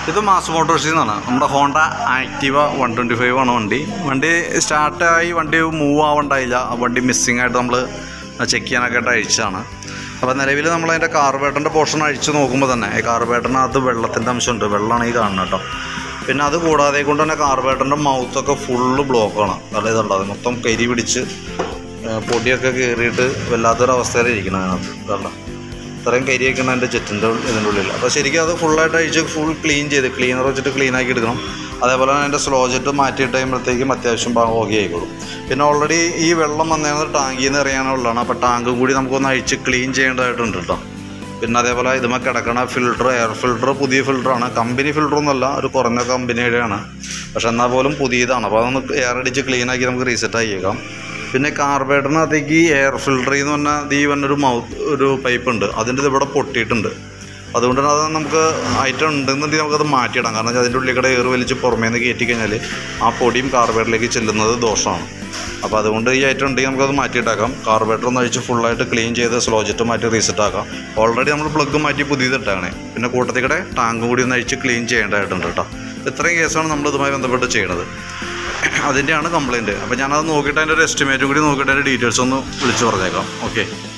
ഇത് മാസ് മോട്ടോഴ്സിൽ നിന്നാണ്. നമ്മുടെ ഹോണ്ട ആക്റ്റീവ 125 ആണ് വണ്ടി സ്റ്റാർട്ടായി വണ്ടി മൂവ് ആവണ്ടായില്ല. വണ്ടി മിസ്സിങ് ആയിട്ട് നമ്മൾ ചെക്ക് ചെയ്യാനൊക്കെ ആയിട്ട് അഴിച്ചതാണ്. അപ്പോൾ നിലവിൽ നമ്മളതിൻ്റെ കാർബേറ്ററിൻ്റെ പോർഷൻ അഴിച്ച് നോക്കുമ്പോൾ തന്നെ ഈ കാർബേറ്ററിനകത്ത് വെള്ളത്തിൻ്റെ അംശമുണ്ട്. വെള്ളമാണ് ഈ കാണുന്നത് കേട്ടോ. പിന്നെ അത് കൂടാതെ കൊണ്ട് തന്നെ കാർബേറ്ററിൻ്റെ മൗത്തൊക്കെ ഫുള്ള് ബ്ലോക്കാണ്. ഇതുണ്ടാകും മൊത്തം കരി പിടിച്ച് പൊടിയൊക്കെ കയറിയിട്ട് വല്ലാത്തൊരവസ്ഥയിലിരിക്കണം അതിനകത്ത്. ഇതല്ല ഇത്രയും കരിയൊക്കെ ഉണ്ട് എൻ്റെ ജെറ്റിൻ്റെ ഇതിൻ്റെ ഉള്ളിൽ. അപ്പോൾ ശരിക്കും അത് ഫുള്ളായിട്ട് അഴിച്ച് ഫുൾ ക്ലീൻ ചെയ്ത് ക്ലീനർ വെച്ചിട്ട് ക്ലീൻ ആക്കി എടുക്കണം. അതേപോലെ തന്നെ അതിൻ്റെ സ്ലോ ജെറ്റ് മാറ്റിയിട്ട് കഴിയുമ്പോഴത്തേക്കും അത്യാവശ്യം ഭാഗം ഓക്കെ ആയിക്കോളും. പിന്നെ ഓൾറെഡി ഈ വെള്ളം വന്നേക്കുന്നത് ടാങ്കിൽ നിന്ന് ഇറങ്ങാനുള്ള വെള്ളമാണ്. അപ്പോൾ ടാങ്കും കൂടി നമുക്കൊന്ന് അഴിച്ച് ക്ലീൻ ചെയ്യേണ്ടതായിട്ടുണ്ട് കേട്ടോ. പിന്നെ അതേപോലെ ഇതുമേ കിടക്കണ ഫിൽറ്റർ, എയർ ഫിൽറ്റർ പുതിയ ഫിൽറ്ററാണ്. കമ്പനി ഫിൽറ്ററൊന്നുമല്ല, ഒരു കുറഞ്ഞ കമ്പനിയുടെയാണ്. പക്ഷെ എന്നാൽ പോലും പുതിയതാണ്. അപ്പോൾ അതൊന്ന് എയർ അടിച്ച് ക്ലീനാക്കി നമുക്ക് റീസെറ്റ് ആക്കിയേക്കാം. പിന്നെ കാർബേറ്ററിനകത്തേക്ക് എയർ ഫിൽറ്ററിൽ എന്ന് പറഞ്ഞാൽ ഈ വന്നൊരു ഒരു പൈപ്പ് ഉണ്ട്. അതിൻ്റെ ഇവിടെ പൊട്ടിയിട്ടുണ്ട്. അതുകൊണ്ട് തന്നെ അത് നമുക്ക് ഐറ്റം ഉണ്ടെന്നുണ്ടെങ്കിൽ നമുക്കത് മാറ്റിയിടാം. കാരണം അതിൻ്റെ ഉള്ളിൽ കൂടെ എയർ വലിച്ച് പുറമേ നിന്ന് കയറ്റി കഴിഞ്ഞാൽ ആ പൊടിയും കാർബേറ്ററിലേക്ക് ചെല്ലുന്നത് ദോഷമാണ്. അപ്പോൾ അതുകൊണ്ട് ഈ ഐറ്റം ഉണ്ടെങ്കിൽ നമുക്കത് മാറ്റിയിട്ടാക്കാം. കാർബേറ്റർ ഒന്ന് അഴിച്ച് ഫുള്ളായിട്ട് ക്ലീൻ ചെയ്ത് സ്ലോ ജെറ്റ് മാറ്റി റീസെറ്റ് ആക്കാം. ഓൾറെഡി നമ്മൾ പ്ലഗ് മാറ്റി പുതിയതിട്ടാണ്. പിന്നെ കൂട്ടത്തിൽ കൂടെ ടാങ്ക് കൂടി ഒന്ന് അഴിച്ച് ക്ലീൻ ചെയ്യേണ്ടതായിട്ടുണ്ട് കേട്ടോ. ഇത്രയും കേസാണ് നമ്മൾ ഇതുമായി ബന്ധപ്പെട്ട് ചെയ്യണത്. അതിൻ്റെയാണ് കംപ്ലയിൻറ്റ്. അപ്പോൾ ഞാനത് നോക്കിയിട്ട് അതിൻ്റെ ഒരു എസ്റ്റിമേറ്റും കൂടി നോക്കിയിട്ട് അതിൻ്റെ ഡീറ്റെയിൽസ് ഒന്ന് വിളിച്ച് പറഞ്ഞേക്കാം. ഓക്കെ.